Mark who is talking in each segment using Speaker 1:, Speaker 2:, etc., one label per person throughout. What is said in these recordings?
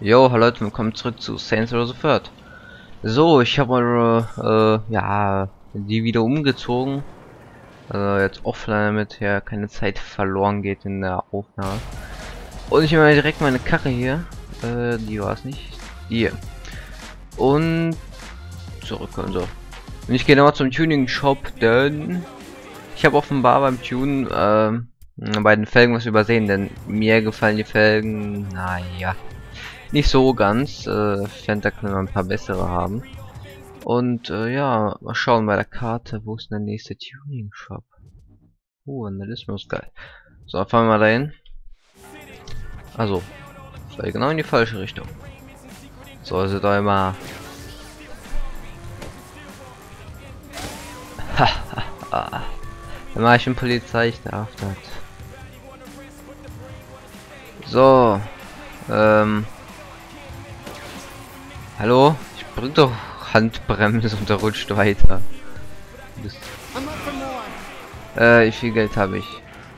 Speaker 1: Jo, hallo Leute, willkommen zurück zu Saints Row the Third. So, ich habe mal, ja, die wieder umgezogen. Jetzt offline, damit ja keine Zeit verloren geht in der Aufnahme. Und ich nehme mal direkt meine Karre hier. Die war es nicht. Die hier. Und zurück und so. Und ich gehe nochmal zum Tuning-Shop, denn ich habe offenbar beim Tunen, bei den Felgen was übersehen, denn mir gefallen die Felgen, naja, nicht so ganz. Ich fände, da können wir ein paar bessere haben. Und ja, mal schauen bei der Karte, wo ist denn der nächste Tuning Shop? Vandalismus, geil. So, fahren wir mal dahin. Also, das war genau in die falsche Richtung. So, also da immer. Hahaha. Dann mache ich eine Polizei, ich darf das. So, hallo? Ich bring doch Handbremse und der rutscht weiter. Wie viel Geld habe ich?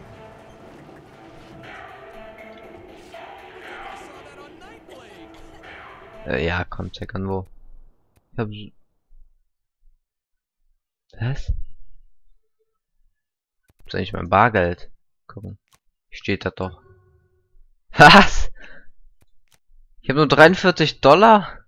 Speaker 1: Ja, komm, check an wo. Ich hab... Was? Das ist eigentlich mein Bargeld. Gucken. Steht da doch. Was? Ich habe nur 43 Dollar?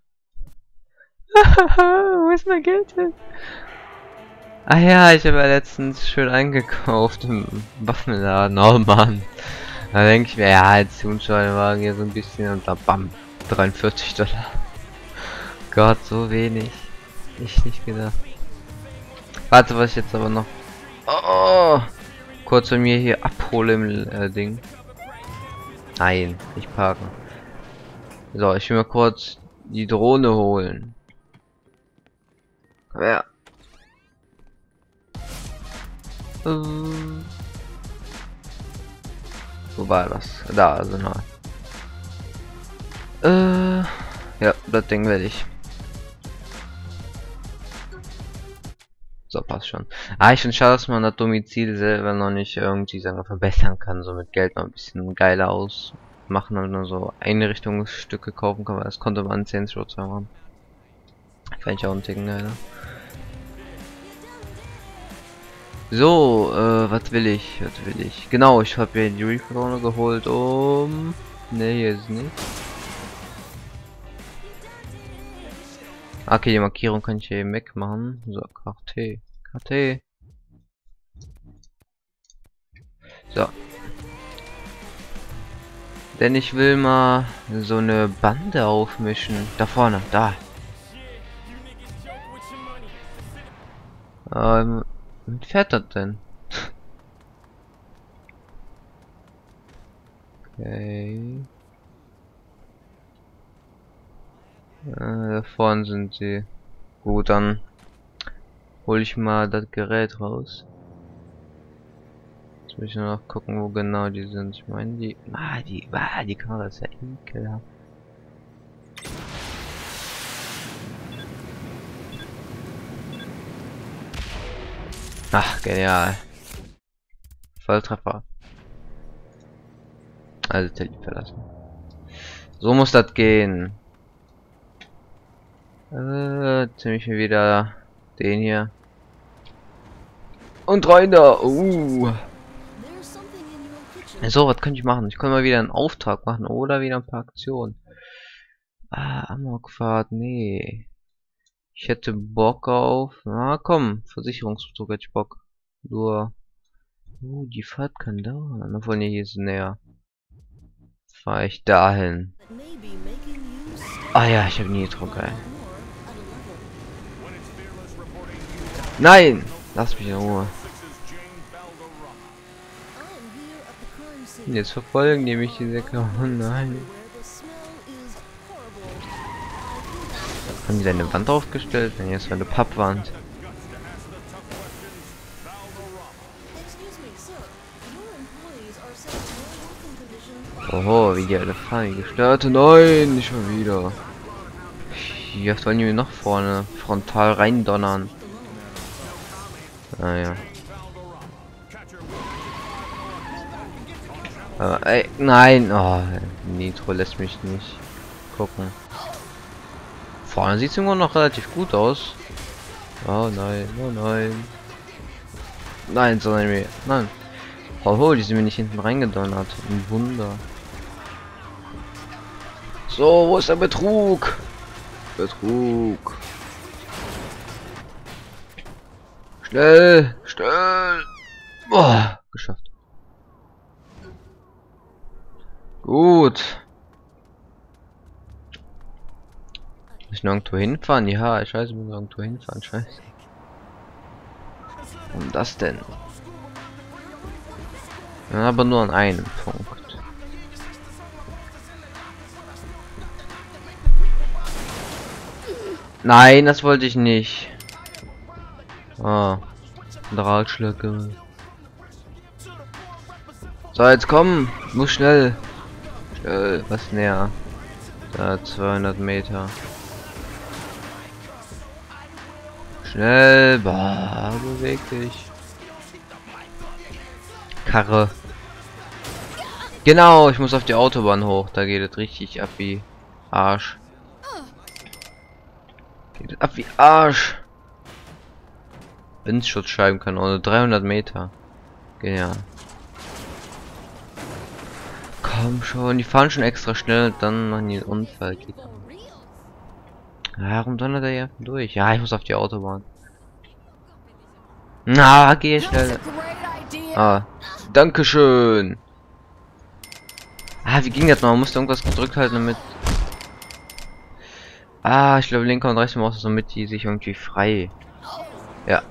Speaker 1: Wo ist mein Geld hin? Ah ja, ich habe ja letztens schön eingekauft im Waffenladen. Oh Mann. Da denke ich mir, ja, jetzt Zuschauerwagen hier so ein bisschen und da bam. 43 Dollar. Gott, so wenig. Ich nicht gedacht. Warte, was ich jetzt aber noch... Oh! Kurz von mir hier abhole im Ding. Nein, nicht parken. So, ich will mal kurz die Drohne holen. Ja. Wo war das? Da, also na. Ja, das Ding werde ich. So, passt schon. Ah, ich finde schade, dass man das Domizil selber noch nicht irgendwie, sagen wir, verbessern kann. So mit Geld noch ein bisschen geiler ausmachen und nur so Einrichtungsstücke kaufen kann, weil das konnte man in Saints Row haben. Fand ich auch ein Ticken geiler. So, was will ich? Was will ich? Genau, ich habe mir die Reef-Drohne geholt, um... Ne, hier ist nicht. Okay, die Markierung kann ich hier eben wegmachen. So, KT. KT. So. Denn ich will mal so eine Bande aufmischen. Da vorne, da. Wie fährt das denn? Okay. Da vorne sind sie. Gut, dann hole ich mal das Gerät raus. Jetzt muss ich nur noch gucken, wo genau die sind. Ich meine, die Kamera ist ja ekelhaft. Ach, genial. Volltreffer. Also Tele verlassen. So muss das gehen. Ziemlich wieder den hier. Und rein da. So, was könnte ich machen? Ich könnte mal wieder einen Auftrag machen oder wieder ein paar Aktionen. Amokfahrt, nee. Ich hätte Bock auf... Na komm, Versicherungsbetrug hätte ich Bock. Nur... die Fahrt kann dauern. Obwohl, nee, hier ist näher. Fahre ich dahin. Ah ja, ich habe Nitro, geil. Nein! Lass mich in Ruhe. Jetzt verfolgen die mich, diese Kerle. Oh nein. Haben die eine Wand aufgestellt? Nein, jetzt war eine Pappwand. Oho, wie die alle fahren, die gestört. Nein, nicht schon wieder. Hier sollen die mir noch vorne frontal reindonnern. Ah ja. Ey, nein, oh, Nitro lässt mich nicht gucken. Vorne sieht es immer noch relativ gut aus. Oh nein, oh nein. Nein, sondern mir. Nein. Oh, die sind mir nicht hinten reingedonnert. Ein Wunder. So, wo ist der Betrug? Betrug. Schnell, schnell. Boah, geschafft. Gut. Muss ich nirgendwo hinfahren? Ja, ich weiß, ich muss nirgendwo hinfahren. Scheiße. Warum das denn? Ja, aber nur an einem Punkt. Nein, das wollte ich nicht. Ah, Drahtschläge. So, jetzt komm, muss schnell. Schnell, was näher. Da 200 Meter. Schnell, bah, beweg dich. Karre. Genau, ich muss auf die Autobahn hoch. Da geht es richtig ab wie Arsch. Geht es ab wie Arsch. Windschutzscheibenkanone, 300 Meter. Genial. Komm schon, die fahren schon extra schnell, dann machen die einen Unfall. Warum donnert er hier durch? Ja, ich muss auf die Autobahn. Na, geh schnell. Ah, dankeschön. Ah, wie ging das noch? Man musste irgendwas gedrückt halten, damit... Ah, ich glaube linker und rechter Maus, damit die sich irgendwie frei... Ja.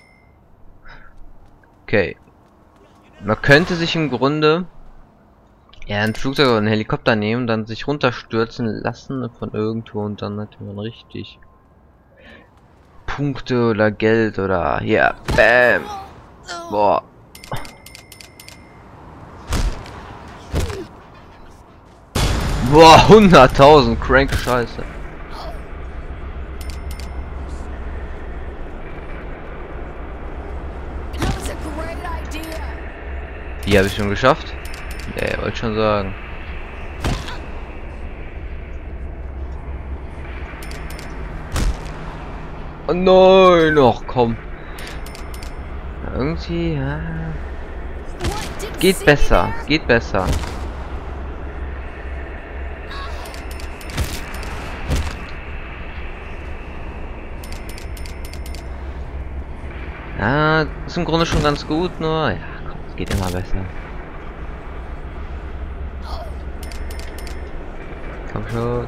Speaker 1: Okay. Man könnte sich im Grunde... Ja, ein Flugzeug oder einen Helikopter nehmen, dann sich runterstürzen lassen von irgendwo und dann hat man richtig Punkte oder Geld oder ja, bam. Boah. Boah, 100.000 crank Scheiße. Die habe ich schon geschafft. Ja, wollte schon sagen. Oh nein, noch komm. Irgendwie, ja. Geht besser, geht besser. Ja, ist im Grunde schon ganz gut, nur ja, komm, es geht immer besser. Komm schon.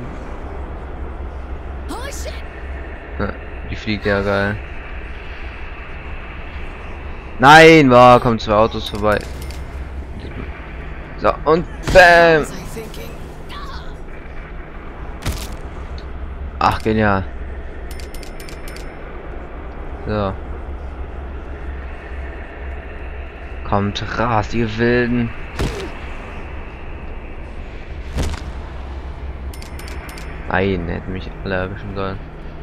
Speaker 1: Ja, die fliegt ja geil. Nein, war, kommen zwei Autos vorbei. So, und bam! Ach, genial. So. Kommt raus, ihr Wilden. Nein, hätten mich alle erwischen sollen.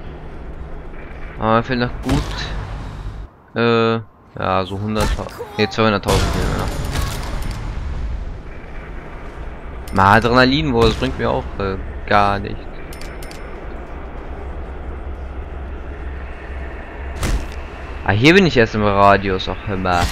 Speaker 1: Aber fehlt noch gut. Ja, so 100.000. Ne, 200.000 fehlen noch. Mal Adrenalin, wo das bringt mir auch gar nichts. Ah, hier bin ich erst im Radius auch immer.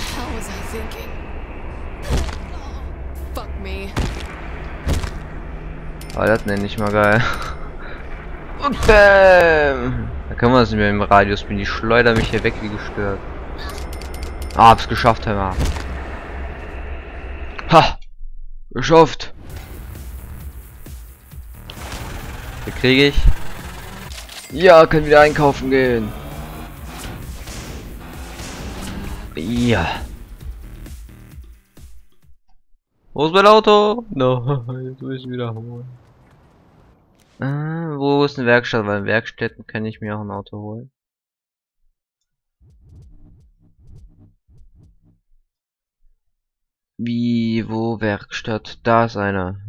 Speaker 1: Aber das nenne ich mal geil. Und bam! Da kann man es nicht mehr im Radius bin. Die schleudern mich hier weg wie gestört. Ah, hab's geschafft, hör mal. Ha! Geschafft! Wie kriege ich? Ja, können wieder einkaufen gehen. Ja. Wo ist mein Auto? No, jetzt muss ich wieder holen. Wo ist eine Werkstatt? Weil in Werkstätten kann ich mir auch ein Auto holen. Wie, wo Werkstatt? Da ist einer.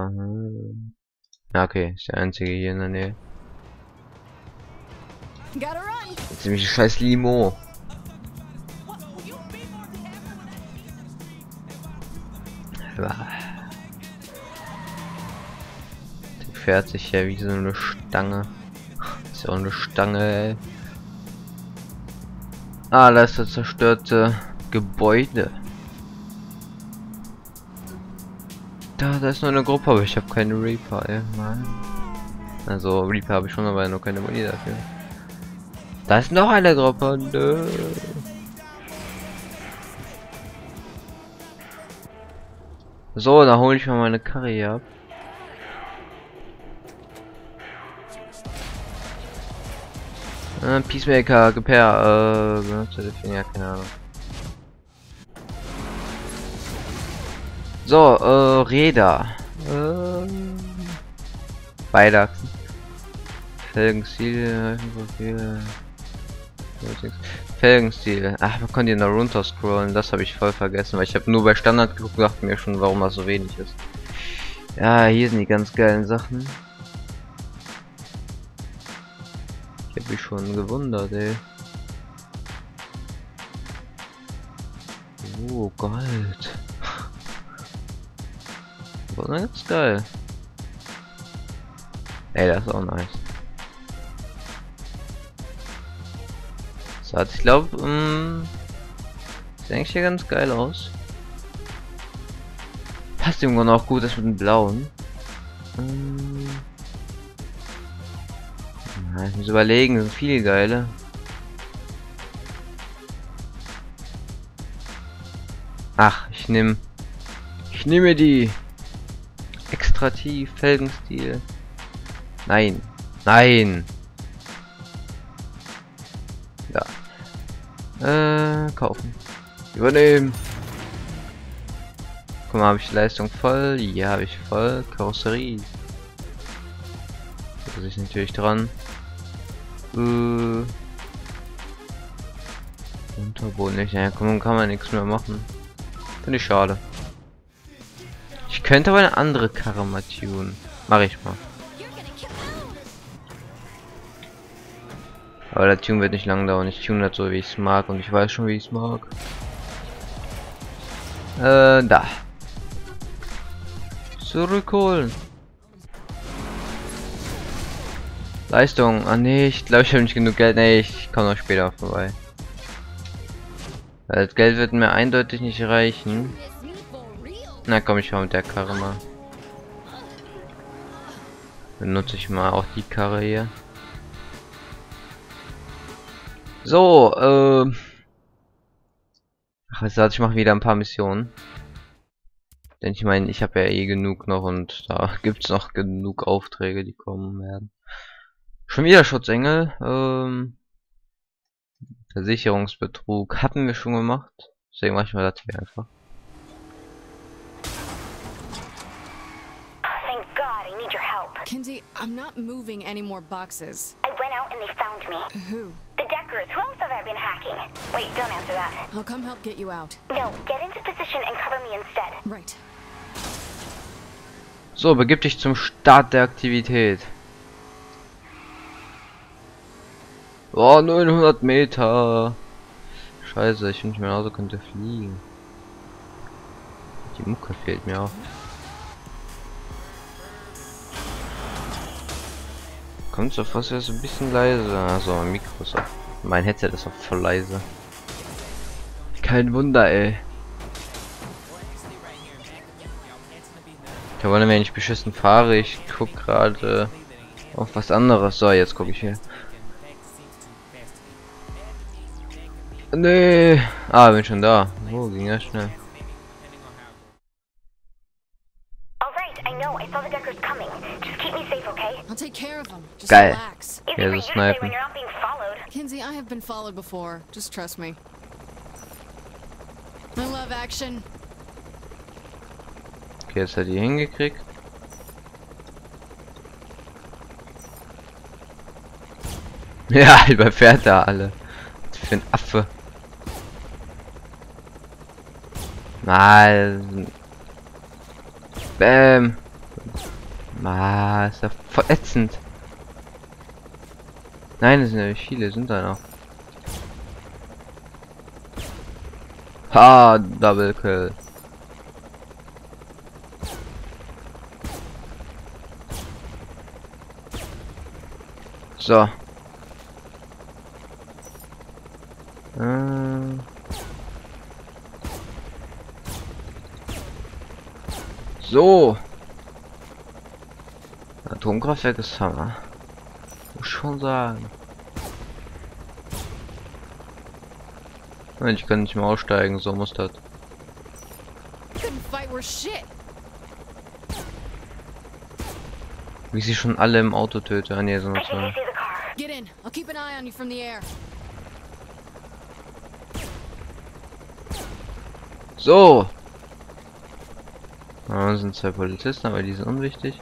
Speaker 1: Ja, okay, ist der einzige hier in der Nähe. Jetzt nämlich ein scheiß Limo. fährt sich ja wie so eine Stange. Ist ja auch eine Stange, ey. Ah, da ist das zerstörte Gebäude. Da ist nur eine Gruppe, aber ich habe keine Reaper, ey. Mann. Also Reaper habe ich schon, aber noch keine Muni dafür. Da ist noch eine Gruppe. Nö. So, da hole ich mal meine Karre hier ab. Peacemaker, Gepair, ja, keine Ahnung. So, Räder. Beide Achsen. Felgenstil, Felgenstil. Ach, man konnte hier noch runter scrollen, das habe ich voll vergessen, weil ich habe nur bei Standard geguckt und dachte mir schon, warum das so wenig ist. Ja, hier sind die ganz geilen Sachen. Ich habe mich schon gewundert, ey. Oh, Gold. Das ist geil. Ey, das ist auch nice. So, ich glaube, sieht eigentlich hier ganz geil aus. Passt irgendwann auch gut, das mit dem blauen. Ich muss überlegen, sind viele geile. Ach, ich nehme die extra tief Felgenstil. Nein, nein. Ja. Kaufen. Übernehmen. Guck mal, habe ich die Leistung voll? Ja, habe ich voll. Karosserie. Da ist natürlich dran. Unterboden nicht. Ja, komm, kann man nichts mehr machen. Finde ich schade. Ich könnte aber eine andere Karre mal tunen. Mach ich mal. Aber der Tune wird nicht lang dauern. Ich tune das so, wie ich es mag. Und ich weiß schon, wie ich es mag. Da. Zurückholen. Leistung. Ah nee, ich glaube, ich habe nicht genug Geld. Nee, ich komme noch später vorbei. Weil das Geld wird mir eindeutig nicht reichen. Na komm, ich fahr mit der Karre mal. Benutze ich mal auch die Karre hier. So, ach, jetzt ich mache wieder ein paar Missionen. Denn ich meine, ich habe ja eh genug noch und da gibt es noch genug Aufträge, die kommen werden. Schon wieder Schutzengel. Versicherungsbetrug hatten wir schon gemacht. Deswegen mache ich mal das hier einfach.
Speaker 2: Thank God, I need your help.
Speaker 3: Kinsey, I'm not moving any more boxes.
Speaker 2: I went out and they found me.
Speaker 3: Who?
Speaker 2: The Deckers. Who else have I been hacking? Wait, don't answer that.
Speaker 3: I'll come help get you out.
Speaker 2: No, get into position and cover me instead.
Speaker 3: Right.
Speaker 1: So, begib dich zum Start der Aktivität. Oh, 900 Meter. Scheiße, ich wünsche mir also könnte fliegen. Die Mucke fehlt mir auch. Kommt so fast jetzt ein bisschen leise. Also mein Mikro ist auch. Mein Headset ist auch voll leise. Kein Wunder, ey. Da wollen wir nicht beschissen fahre. Ich guck gerade auf was anderes. So, jetzt gucke ich hier. Nee. Ah, bin schon da. Oh, ging ja schnell.
Speaker 2: Alright, I know. I saw the Deckers coming. Just keep me safe, okay?
Speaker 3: I'll take care of them. Just
Speaker 1: Geil.
Speaker 3: relax.
Speaker 2: Easy
Speaker 1: Ja,
Speaker 2: for
Speaker 1: so
Speaker 2: you to say
Speaker 1: snipen.
Speaker 2: when you're not being followed.
Speaker 3: Kinsey, I have been followed before. Just trust me. I love action.
Speaker 1: Okay, jetzt hat die hingekriegt. Ja, überfährt da alle. Was für ein Affe. Nein. Bäm. Ah, ist ja voll ätzend. Nein, es sind ja nicht viele, sind da noch. Ha, Double Kill. So. So. Atomkraftwerk ist Hammer. Muss schon sagen. Ich kann nicht mehr aussteigen, so muss das.
Speaker 3: Couldn't fight worth shit.
Speaker 1: Wie sie schon alle im Auto töte. Ah ne, so
Speaker 2: I
Speaker 1: noch
Speaker 2: think I
Speaker 1: zwei.
Speaker 2: see the car.
Speaker 3: Get in. I'll keep an eye on you from the air.
Speaker 1: So. Da sind zwei Polizisten, aber die sind unwichtig.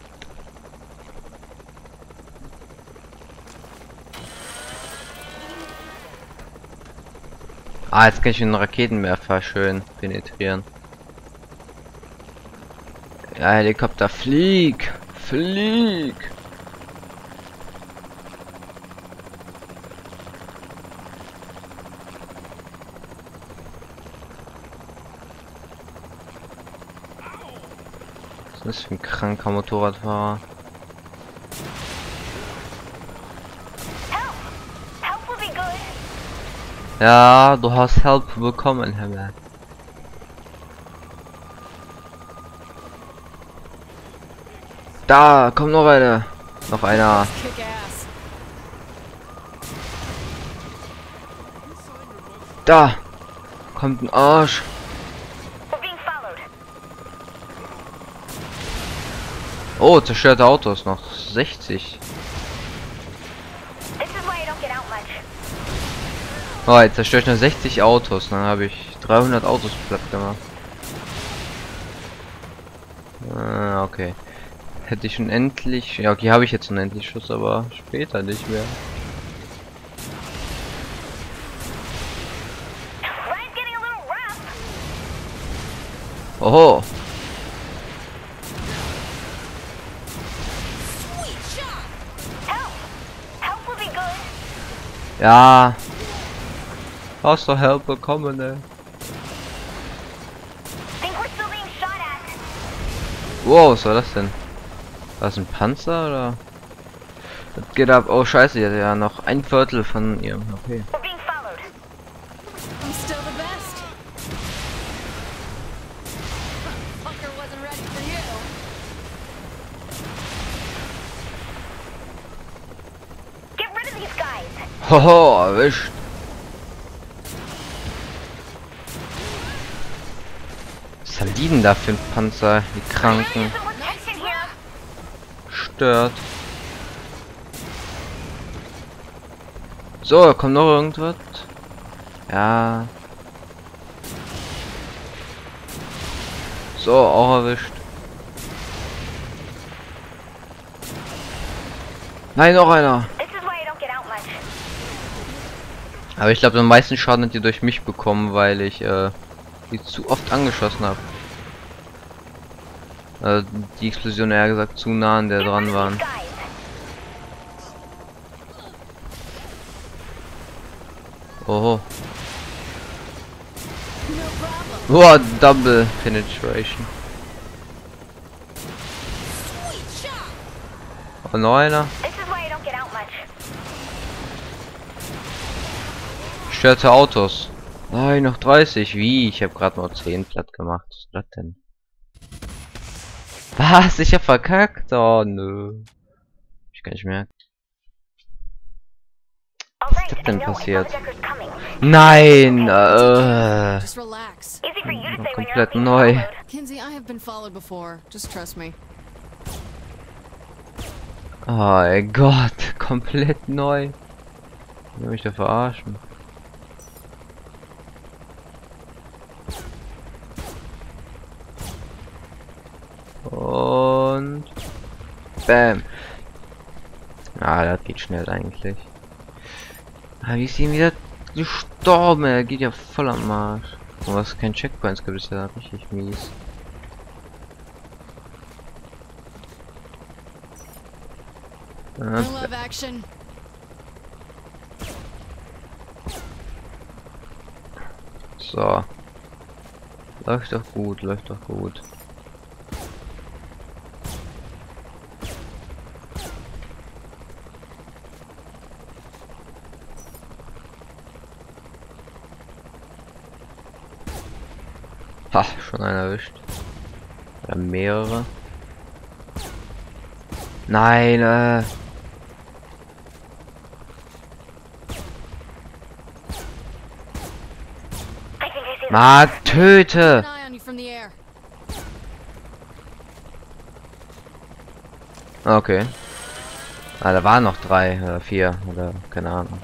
Speaker 1: Ah, jetzt kann ich den Raketenwerfer schön penetrieren. Ja, Helikopter, flieg! Flieg! Was ist das für ein kranker Motorradfahrer?
Speaker 2: Help will be good.
Speaker 1: Ja, du hast Help bekommen, Himmel. Da, kommt noch eine. Noch einer.
Speaker 3: Kick ass.
Speaker 1: Da. Kommt ein Arsch.
Speaker 2: We're being followed.
Speaker 1: Oh, zerstörte Autos noch 60.
Speaker 2: This is why I don't get out much.
Speaker 1: Oh, jetzt zerstöre ich nur 60 Autos. Dann habe ich 300 Autos platt gemacht. Ah, okay. Hätte ich unendlich... Ja, okay, habe ich jetzt unendlich Schuss, aber später nicht mehr.
Speaker 2: Ryan's getting a little rough.
Speaker 1: Oho.
Speaker 2: Help. Help will be good.
Speaker 1: Ja. Hast du Help bekommen, ne?
Speaker 2: Think we're still being shot at.
Speaker 1: Wow, was war das denn? War das ein Panzer oder? Das geht ab. Oh scheiße, die hat ja noch ein Viertel von ihrem. Okay.
Speaker 2: We're being followed.
Speaker 3: I'm still the best. Fucker wasn't ready for you.
Speaker 2: Get rid of these guys.
Speaker 1: Hoho, erwischt. Was haben die denn da für ein Panzer? Die Kranken.
Speaker 2: Some protection here.
Speaker 1: Stört. So, kommt noch irgendwas? Ja. So, auch erwischt. Nein, noch einer.
Speaker 2: This is why I don't get out much.
Speaker 1: Aber ich glaube, am meisten Schaden hat die durch mich bekommen, weil ich die zu oft angeschossen habe. Die Explosion, eher gesagt, zu nah an der
Speaker 2: Get rid
Speaker 1: dran
Speaker 2: of
Speaker 1: waren.
Speaker 2: these guys.
Speaker 1: Oho.
Speaker 3: No problem.
Speaker 1: Boah, Double Penetration. Und noch einer.
Speaker 2: This is why I don't get out much.
Speaker 1: Störte Autos. Nein, noch 30. Wie? Ich habe gerade nur 10 platt gemacht. Was ist das denn? Was? Ich hab verkackt? Oh, nö. Ich kann nicht mehr.
Speaker 2: All
Speaker 1: Was
Speaker 2: right,
Speaker 1: ist
Speaker 2: I
Speaker 1: denn
Speaker 2: know. I saw
Speaker 1: passiert?
Speaker 2: the Deckers coming.
Speaker 1: Nein!
Speaker 3: Just relax.
Speaker 2: Easy for you to say when you're
Speaker 1: Komplett
Speaker 2: not being
Speaker 1: neu.
Speaker 2: followed.
Speaker 3: Kinsey, I have been followed before. Just trust me.
Speaker 1: Oh ey Gott, komplett neu. Will mich da verarschen. Und bam. Ah, das geht schnell eigentlich. Ah, wie ist ihn wieder gestorben? Er geht ja voll am Marsch. Und was kein Checkpoints gibt, ist ja richtig mies.
Speaker 3: I love action.
Speaker 1: So. Läuft doch gut, läuft doch gut. Ha, schon einer erwischt. Oder mehrere. Nein,
Speaker 2: I think I see
Speaker 1: Ma, töte!
Speaker 3: An eye on you from the air.
Speaker 1: Okay. Ah, da waren noch 3 oder 4 oder keine Ahnung.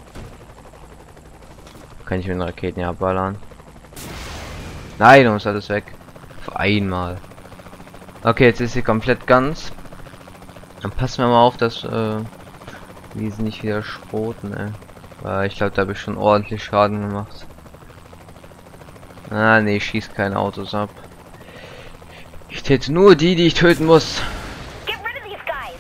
Speaker 1: Kann ich mit den Raketen ja abballern. Nein, uns alles weg. Für einmal. Okay, jetzt ist sie komplett ganz. Dann passen wir mal auf, dass die sie nicht wieder schroten, ey. Weil ich glaube, da habe ich schon ordentlich Schaden gemacht. Ah, nee, ich schieße keine Autos ab. Ich täte nur die, die ich töten muss.
Speaker 2: Get rid of these guys.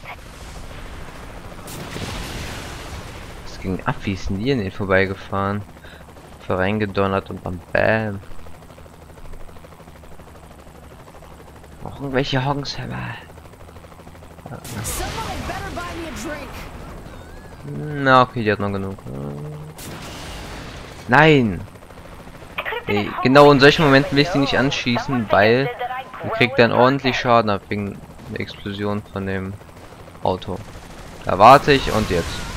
Speaker 1: Es ging ab, wie ist denn die an den vorbeigefahren? Reingedonnert und dann BAM. Noch irgendwelche Honks, aber.
Speaker 3: Somebody better buy me a drink.
Speaker 1: Na, okay, die hat noch genug. Nein! Nee, genau in solchen Momenten will ich sie nicht anschießen, weil man kriegt dann ordentlich Schaden ab wegen der Explosion von dem Auto. Da warte ich und jetzt.